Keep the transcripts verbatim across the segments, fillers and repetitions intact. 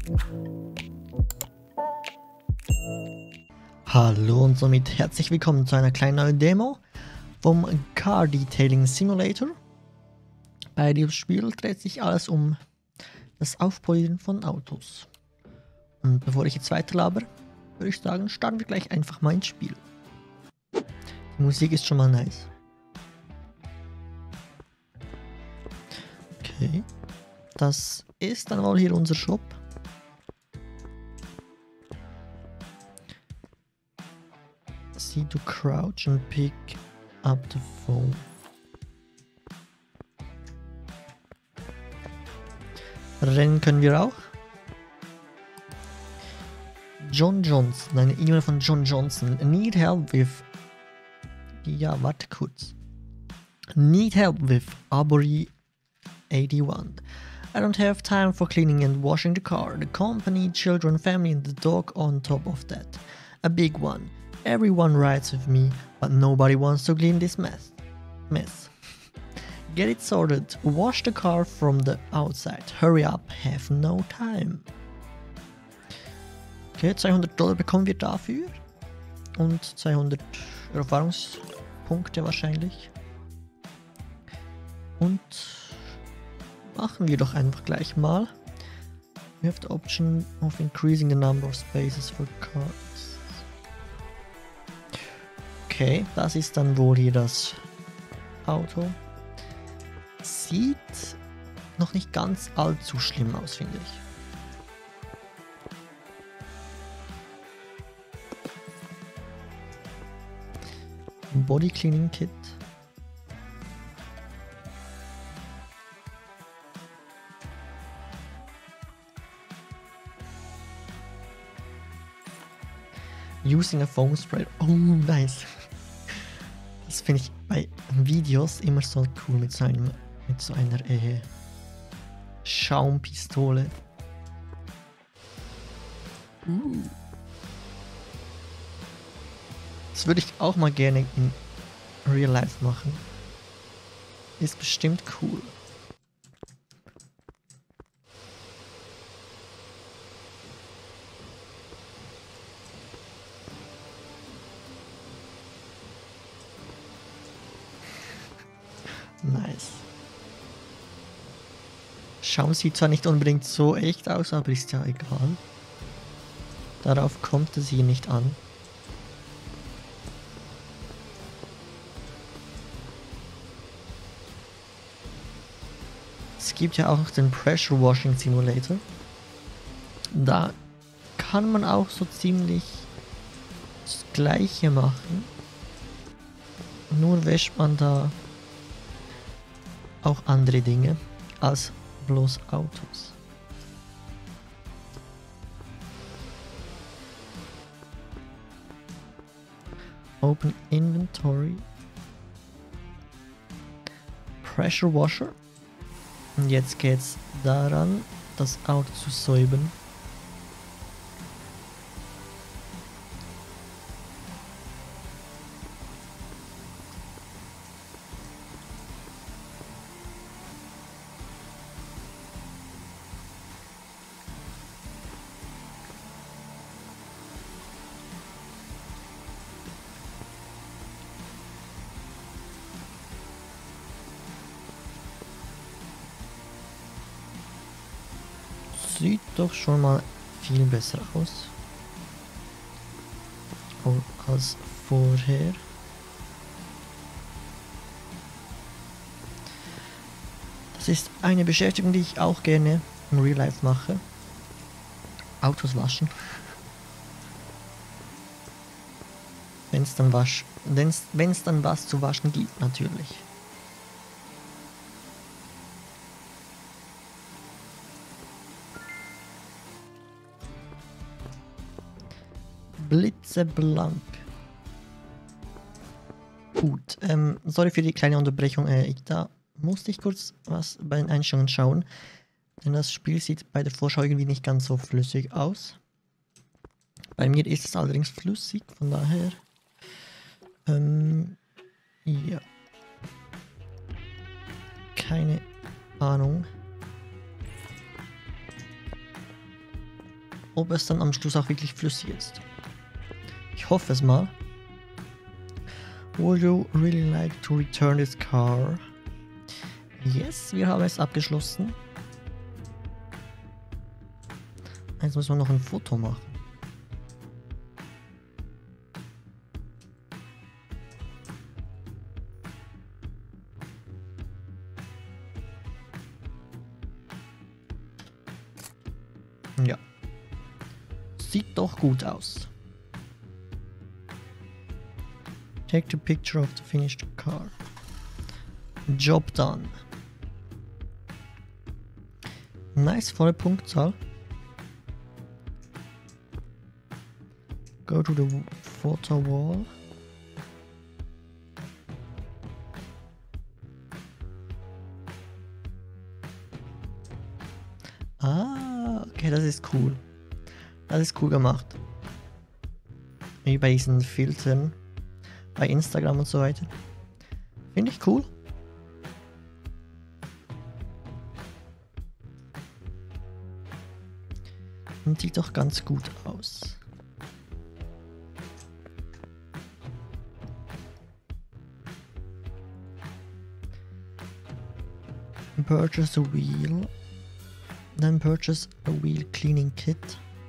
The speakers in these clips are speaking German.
Hallo und somit herzlich willkommen zu einer kleinen neuen Demo vom Car Detailing Simulator. Bei diesem Spiel dreht sich alles um das Aufpolieren von Autos. Und bevor ich jetzt weiterlaber, würde ich sagen, starten wir gleich einfach mal ins Spiel. Die Musik ist schon mal nice. Okay, das ist dann wohl hier unser Shop. See to crouch and pick up the phone. Rennen können wir auch. John Johnson, eine E-Mail von John Johnson. Need help with... Ja, warte kurz. Need help with Arbory eighty-one. I don't have time for cleaning and washing the car. The company, children, family and the dog on top of that. A big one. Everyone rides with me, but nobody wants to clean this mess. Mess. Get it sorted. Wash the car from the outside. Hurry up. Have no time. Okay, zweihundert Dollar bekommen wir dafür. Und zweihundert Erfahrungspunkte wahrscheinlich. Und machen wir doch einfach gleich mal. We have the option of increasing the number of spaces for cars. Okay, das ist dann wohl hier das Auto. Sieht noch nicht ganz allzu schlimm aus, finde ich. Body Cleaning Kit. Using a foam spray. Oh, nice. Das finde ich bei Videos immer so cool mit so, einem, mit so einer äh, Schaumpistole. Uh. Das würde ich auch mal gerne in Real Life machen. Ist bestimmt cool. Nice. Schaum sieht zwar nicht unbedingt so echt aus, aber ist ja egal. Darauf kommt es hier nicht an. Es gibt ja auch noch den Pressure Washing Simulator. Da kann man auch so ziemlich das Gleiche machen. Nur wäscht man da auch andere Dinge als bloß Autos. Open Inventory. Pressure Washer. Und jetzt geht's daran, das Auto zu säubern. Sieht doch schon mal viel besser aus als vorher. Das ist eine Beschäftigung, die ich auch gerne im Real Life mache. Autos waschen. Wenn es dann wasch, wenn es dann was zu waschen gibt, natürlich. Blitzeblank. Gut, ähm, sorry für die kleine Unterbrechung. Äh, ich, da musste ich kurz was bei den Einstellungen schauen, denn das Spiel sieht bei der Vorschau irgendwie nicht ganz so flüssig aus. Bei mir ist es allerdings flüssig, von daher. Ähm, ja. Keine Ahnung. ob es dann am Schluss auch wirklich flüssig ist. Ich hoffe es mal. Would you really like to return this car? Yes, wir haben es abgeschlossen. Jetzt müssen wir noch ein Foto machen. Ja. Sieht doch gut aus. Take the picture of the finished car. Job done. Nice, volle Punktzahl. Go to the photo wall. Ah, okay, das ist cool. Das ist cool gemacht. Wie bei diesen Filtern bei Instagram und so weiter. Finde ich cool. Und sieht doch ganz gut aus. Purchase a wheel. Then purchase a wheel cleaning kit.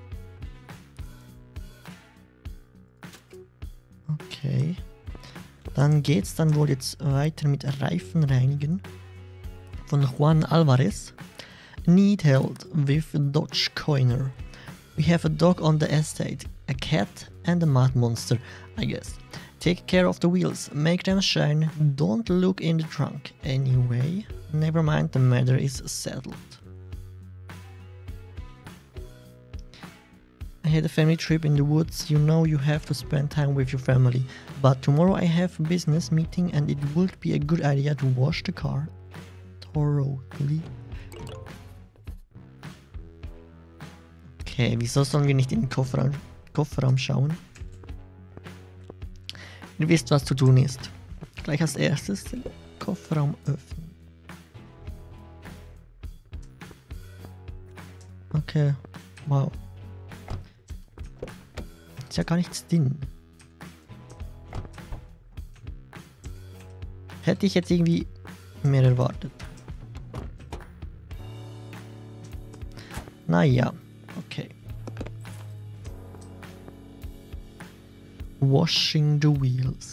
Okay. Dann geht's dann wohl jetzt weiter mit Reifen reinigen. Von Juan Alvarez. Need help with Dodge Coiner. We have a dog on the estate, a cat and a mud monster, I guess. Take care of the wheels, make them shine, don't look in the trunk. Anyway, never mind, the matter is settled. I had a family trip in the woods, you know you have to spend time with your family. But tomorrow I have a business meeting and it would be a good idea to wash the car thoroughly. Okay, wieso sollen wir nicht in den Kofferraum, Kofferraum schauen? Ihr wisst, was zu tun ist. Gleich als erstes den Kofferraum öffnen. Okay, wow. Ist ja gar nichts drin. Hätte ich jetzt irgendwie mehr erwartet. Naja, okay. Washing the wheels.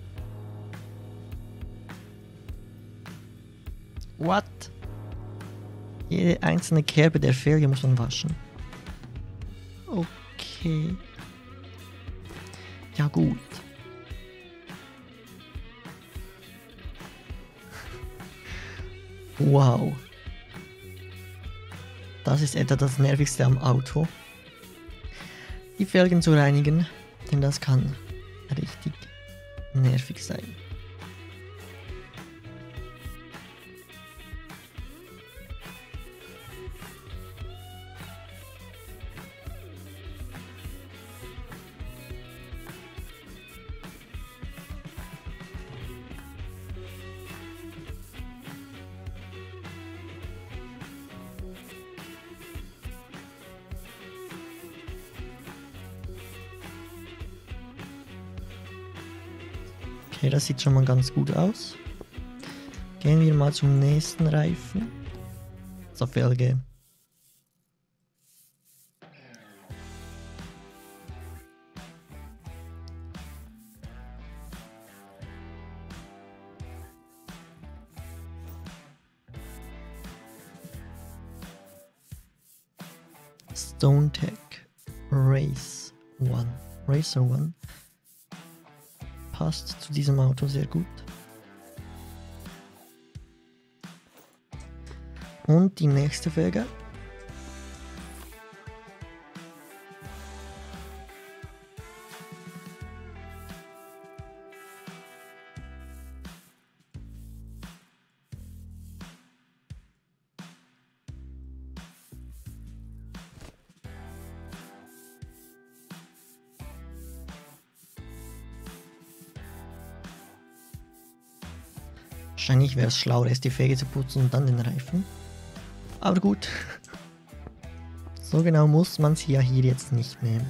What? Jede einzelne Kerbe der Felge muss man waschen. Okay. Ja gut. Wow. Das ist etwa das Nervigste am Auto. Die Felgen zu reinigen, denn das kann richtig nervig sein. Okay, das sieht schon mal ganz gut aus. Gehen wir mal zum nächsten Reifen. Zur Felge. StoneTech Race One. Racer One. Passt zu diesem Auto sehr gut. Und die nächste Felge. Wahrscheinlich wäre es schlauer, erst die Felge zu putzen und dann den Reifen. Aber gut. So genau muss man sie ja hier jetzt nicht nehmen.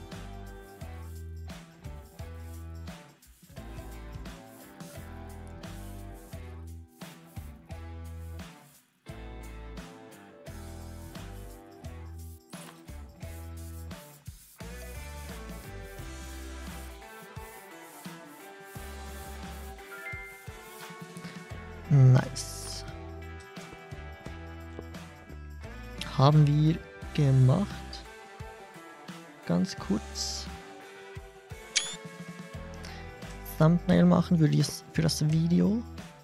Nice. Haben wir gemacht. Ganz kurz. Thumbnail machen für, dies, für das Video.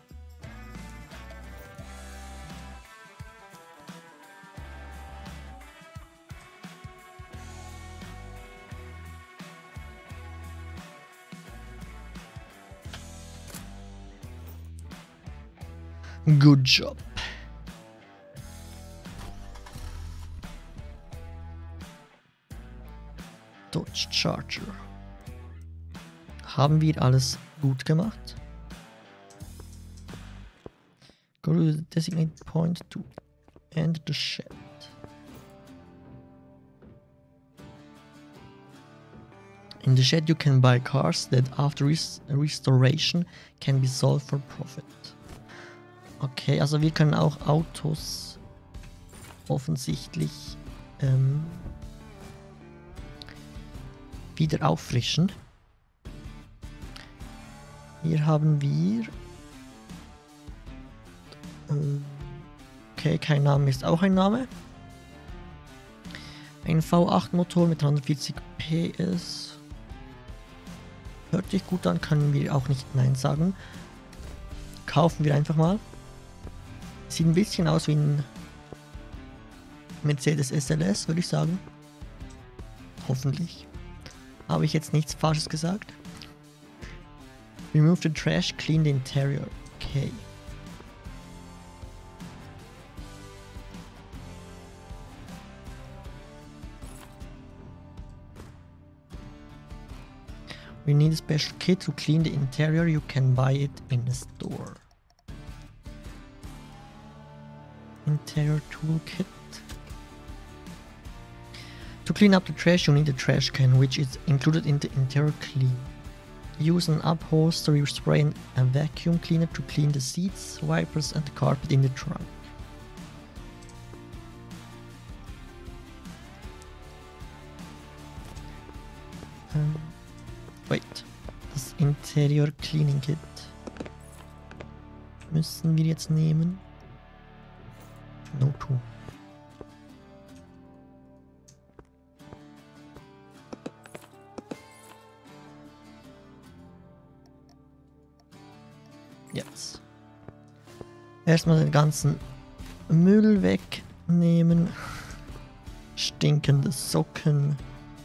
Good job. Dodge Charger. Haben wir alles gut gemacht? Go to the designated point to enter the shed. In the shed you can buy cars that after res restoration can be sold for profit. Okay, also wir können auch Autos offensichtlich ähm, wieder auffrischen. Hier haben wir... Äh, okay, kein Name ist auch ein Name. Ein V acht Motor mit dreihundertvierzig P S. Hört sich gut an, können wir auch nicht Nein sagen. Kaufen wir einfach mal. Sieht ein bisschen aus wie ein Mercedes S L S, würde ich sagen. Hoffentlich. Habe ich jetzt nichts Falsches gesagt? Remove the trash, clean the interior. Okay. We need a special kit to clean the interior. You can buy it in the store. Interior toolkit. To clean up the trash, you need a trash can, which is included in the interior clean. Use an upholstery spray and a vacuum cleaner to clean the seats, wipers and the carpet in the trunk. Um, wait, das Interior Cleaning Kit müssen wir jetzt nehmen. No two. Jetzt. Erstmal den ganzen Müll wegnehmen. Stinkende Socken.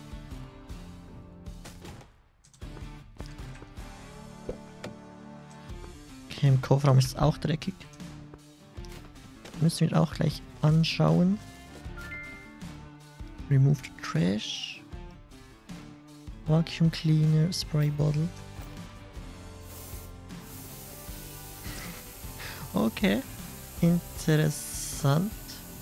Okay, im Kofferraum ist es auch dreckig. Müssen wir auch gleich anschauen. Remove the trash. Vacuum cleaner, spray bottle. Okay, interessant.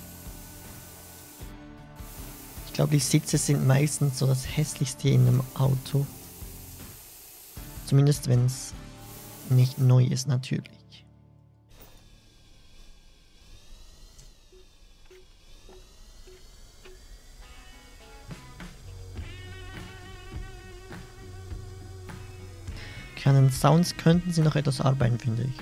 Ich glaube, die Sitze sind meistens so das hässlichste in einem Auto. Zumindest wenn es nicht neu ist, natürlich. Okay, an den Sounds könnten sie noch etwas arbeiten, finde ich.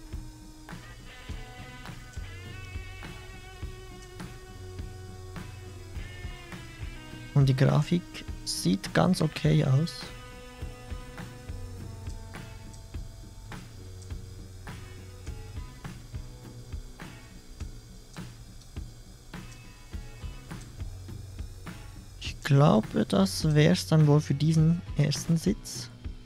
Und die Grafik sieht ganz okay aus. Ich glaube, das wäre es dann wohl für diesen ersten Sitz.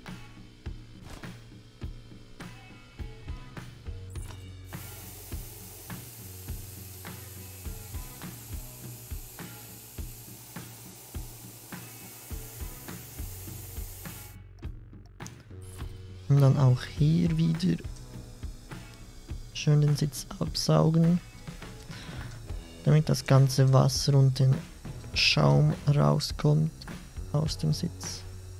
Und dann auch hier wieder schön den Sitz absaugen, damit das ganze Wasser und den Schaum rauskommt aus dem Sitz.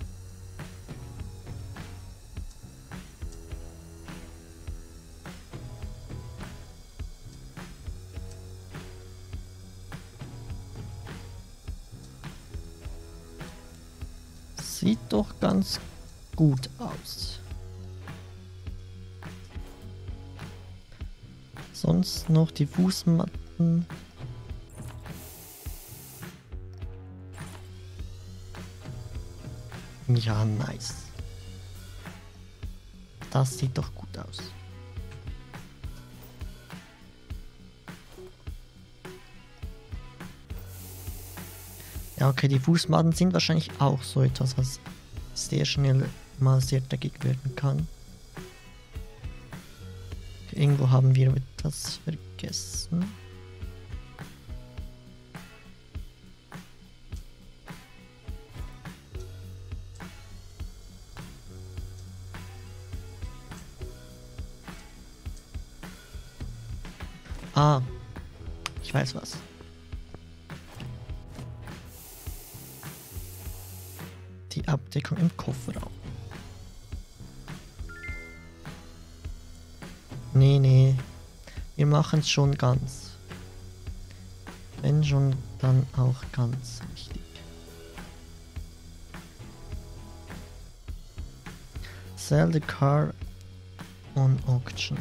Sieht doch ganz gut aus. Sonst noch die Fußmatten. Ja, nice. Das sieht doch gut aus. Ja, okay, die Fußmatten sind wahrscheinlich auch so etwas, was sehr schnell mal sehr dreckig werden kann. Irgendwo haben wir etwas vergessen. Ah, ich weiß was. Die Abdeckung im Kofferraum. Nee, nee. Wir machen es schon ganz. Wenn schon, dann auch ganz richtig. Sell the car on auction.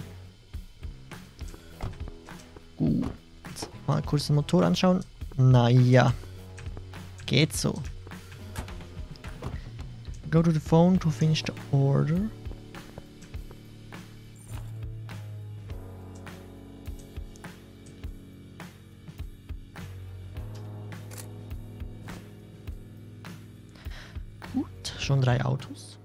Gut. Mal kurz den Motor anschauen. Naja. Geht so. Go to the phone to finish the order. Gut, schon drei Autos.